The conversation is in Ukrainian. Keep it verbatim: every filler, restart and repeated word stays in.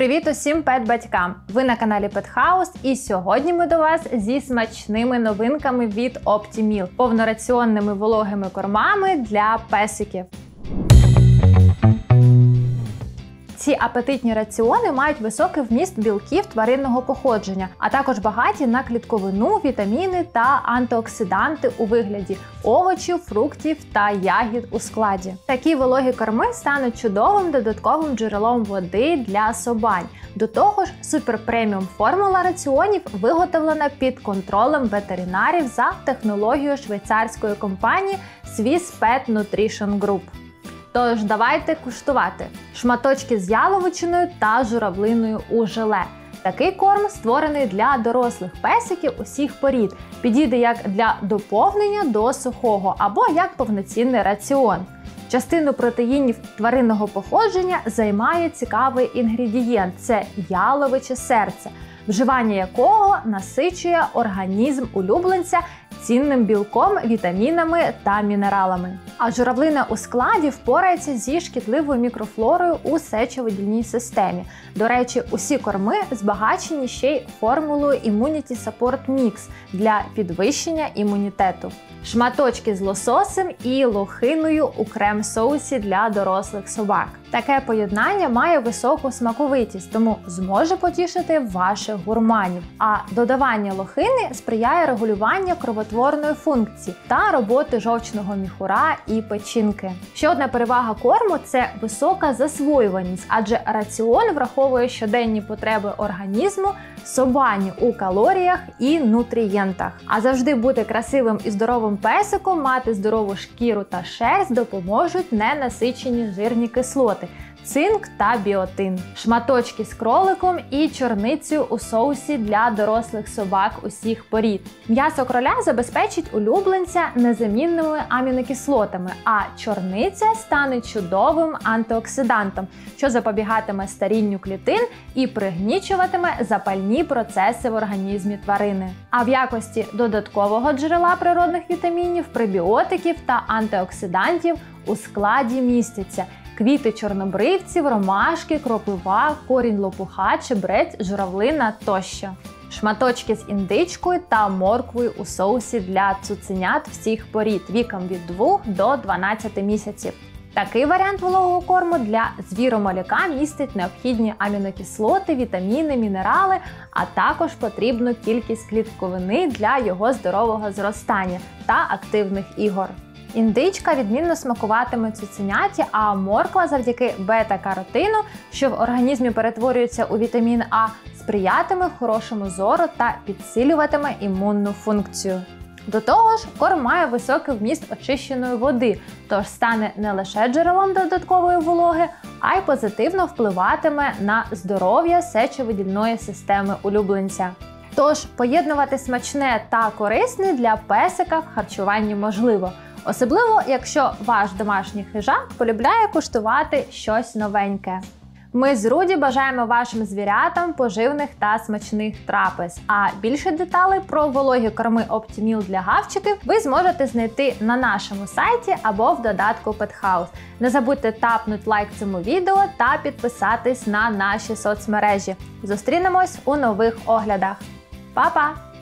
Привіт усім пет-батькам! Ви на каналі Петхаус, і сьогодні ми до вас зі смачними новинками від Optimil – повнораціонними вологими кормами для песиків. Ці апетитні раціони мають високий вміст білків тваринного походження, а також багаті на клітковину, вітаміни та антиоксиданти у вигляді овочів, фруктів та ягід у складі. Такі вологі корми стануть чудовим додатковим джерелом води для собань. До того ж, суперпреміум формула раціонів виготовлена під контролем ветеринарів за технологією швейцарської компанії Swiss Pet Nutrition Group. Тож давайте куштувати. Шматочки з яловичиною та журавлиною у желе. Такий корм створений для дорослих песиків усіх порід. Підійде як для доповнення до сухого або як повноцінний раціон. Частину протеїнів тваринного походження займає цікавий інгредієнт – це яловиче серце, вживання якого насичує організм улюбленця цінним білком, вітамінами та мінералами. А журавлина у складі впорається зі шкідливою мікрофлорою у сечовидільній системі. До речі, усі корми збагачені ще й формулою Immunity Support Mix для підвищення імунітету. Шматочки з лососем і лохиною у крем-соусі для дорослих собак. Таке поєднання має високу смаковитість, тому зможе потішити ваших гурманів. А додавання лохини сприяє регулюванню кровотворної функції та роботи жовчного міхура і печінки. Ще одна перевага корму – це висока засвоюваність, адже раціон враховує щоденні потреби організму, собані у калоріях і нутрієнтах. А завжди бути красивим і здоровим песиком, мати здорову шкіру та шерсть допоможуть ненасичені жирні кислоти – цинк та біотин. Шматочки з кроликом і чорницею у соусі для дорослих собак усіх порід. М'ясо кроля забезпечить улюбленця незамінними амінокислотами, а чорниця стане чудовим антиоксидантом, що запобігатиме старінню клітин і пригнічуватиме запальні процеси в організмі тварини. А в якості додаткового джерела природних вітамінів, пребіотиків та антиоксидантів у складі містяться квіти чорнобривців, ромашки, кропива, корінь лопуха, чебрець, журавлина тощо. Шматочки з індичкою та морквою у соусі для цуценят всіх порід віком від двох до дванадцяти місяців. Такий варіант вологого корму для звіромаляка містить необхідні амінокислоти, вітаміни, мінерали, а також потрібну кількість клітковини для його здорового зростання та активних ігор. Індичка відмінно смакуватиме цуценяті, а морква завдяки бета-каротину, що в організмі перетворюється у вітамін А, сприятиме хорошому зору та підсилюватиме імунну функцію. До того ж, корм має високий вміст очищеної води, тож стане не лише джерелом додаткової вологи, а й позитивно впливатиме на здоров'я сечовидільної системи улюбленця. Тож, поєднувати смачне та корисне для песика в харчуванні можливо. Особливо, якщо ваш домашній хижак полюбляє куштувати щось новеньке. Ми з Руді бажаємо вашим звірятам поживних та смачних трапез. А більше деталей про вологі корми Optimil для гавчиків ви зможете знайти на нашому сайті або в додатку Петхаус. Не забудьте тапнути лайк цьому відео та підписатись на наші соцмережі. Зустрінемось у нових оглядах. Па-па!